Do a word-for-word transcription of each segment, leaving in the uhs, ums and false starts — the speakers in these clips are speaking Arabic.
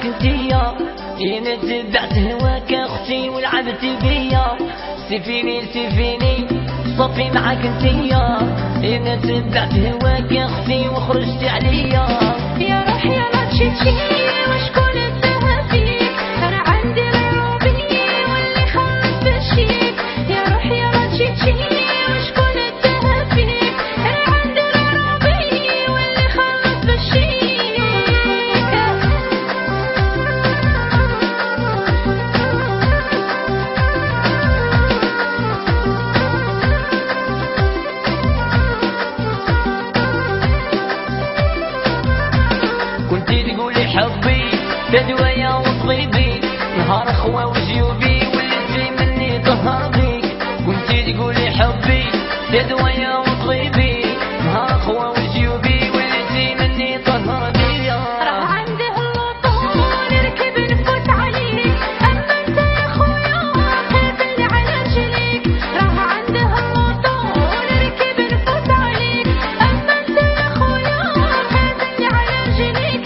معاك انتيا، انا تبعت هواك اختي ولعبت بيا. سيفيني سيفيني صافي معاك انتيا، انا تبعت هواك اختي وخرجت عليا. يا روحي يلا تشيتشي وشكون اداها فيك، انا عندي غير روبي واللي خلص بالشيك. يا روحي يلا تشيتشي وشكون اداها فيك، انا عندي غير روبي واللي خلص بالشيك. كنتي تقولي حبي بدوايا وطبيبي، نهار اخوة وجيوبي وليتي مني طهر بيك. كنتي تقولي حبي بدوايا وطبيبي، نهار اخوة وجيوبي وليتي مني طهر بيا. راه عندي هالوطن نركب نفوت عليك، اما انت يا خويا خايفني على رجليك. راه عندي هالوطن نركب نفوت عليك، اما انت يا خويا خايفني على رجليك.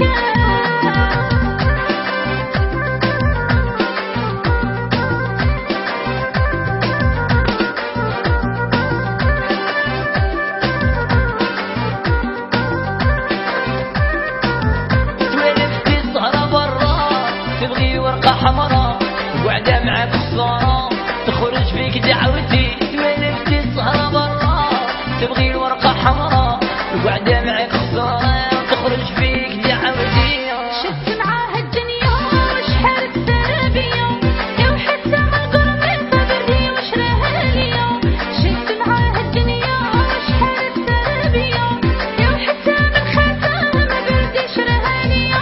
تبغي ورقة حمراء وقعدة معاك خسارة، تخرج فيك دعوتي. ولفتي السهرة برا تبغي الورقة حمراء وقعدة معاك خسارة، تخرج فيك دعوتي. شفت معاه الدنيا وشحال تسرى بيا، يا وحتى من قربي صبرني وشراها ليا. شفت معاه الدنيا وشحال تسرى بيا، يا وحتى من خاتم بردي شراها ليا.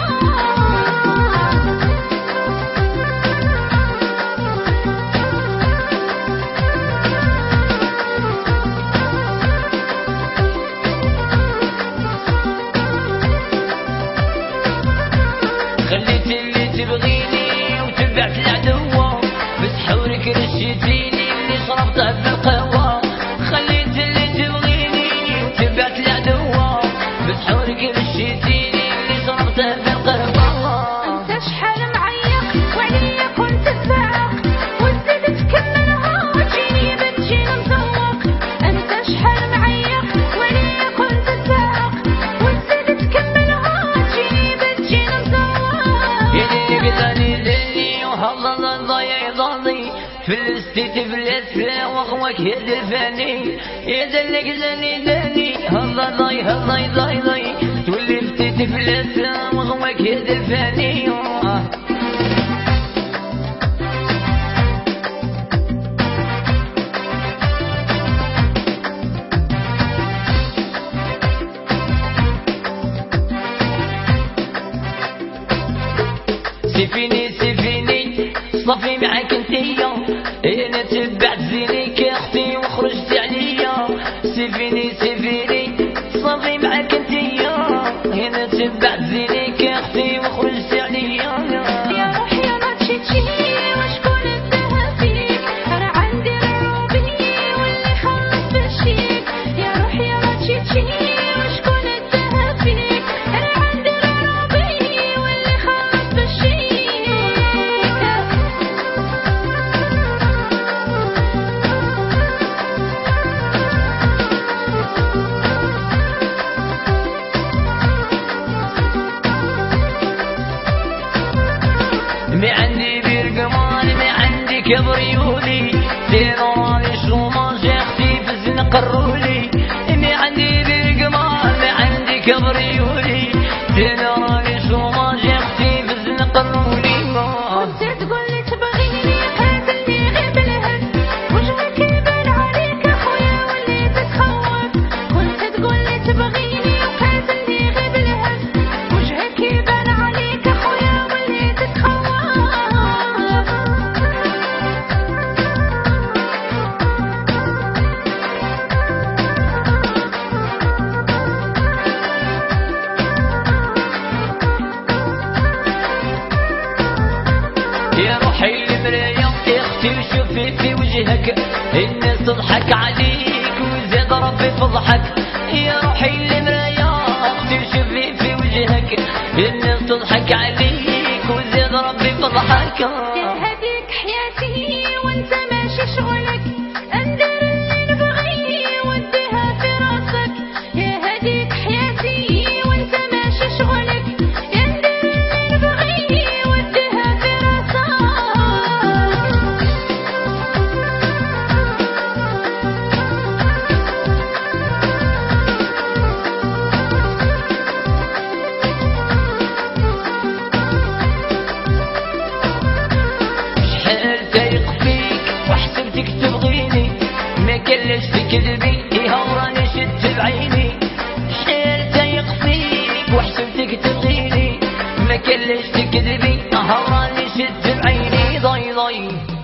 خليتي اللي تبغيني وتبعت العدوة، بسحورك رشيتيني اللي شربته بالقهوة. خليتي اللي تبغيني وتبعت العدوة، بسحورك رشيتيني اللي شربته بالقهوة. انت شحال معيق وعليا كنت تزعق، وزيد تكملها وتجيني بتجيني مزوق. انت شحال معيق وعليا كنت تزعق، وزيد تكملها وتجيني بتجيني مزوق. يا اللي قداني لاني وهلا ضايع ضالي، فلستي تفلت واخوك يد الفاني. يا اللي قداني لاني هلا ضاي هلا ضاي ضاي، تولفتي تفلت واخوك يد الفاني. سيفيني سيفيني صافي معاك انتيا، انا تبعت زينيك يا اختي وخرجت عليا. سيفيني سيفيني صافي معاك انتيا، انا تبعت زينيك يا اختي وخرجت عليا. يا روحي يلا تشيتشي وشكون اداها فيك، انا عندي غير روبي واللي خلص بالشيك. يا روحي يلا تشيتشي وشكون اداها فيك، انا عندي غير روبي واللي خلص بالشيك. ما عندي بير قمال ما عندي كبريولي، ديروني شوماج اختي في الزنق الرولي. ما عندي بير قمال ما عندي كبريولي، ديروني شوماج اختي في الزنق الرولي. كنت تقولي تبغيني قاتلني غير بالهز، وجهك يبان عليك اخويا وليت تخوف. كنت تقولي تبغيني وقاتلني غير بالهز، وجهك يبان عليك اخويا وليت تخوف. يا روحي المراية اختي وشوفي في وجهك، الناس تضحك عليك وزاد ربي فضحك. يا روحي المراية اختي وشوفي في وجهك، الناس تضحك عليك وزاد معاك. يا هديك حياتي وانت ماشي شغلك، اندر اللي نبغي وديها في راسك. يا هديك حياتي وانت ماشي شغلك، اندر اللي نبغي وديها في راسك. وحسبتك تبغيني ما كلش تكذبي، ايها وراني شدت بعيني. شحال تايق فيك وحسبتك تبغيني ما كلش تكذبي، اها وراني شدت بعيني. ضي ضي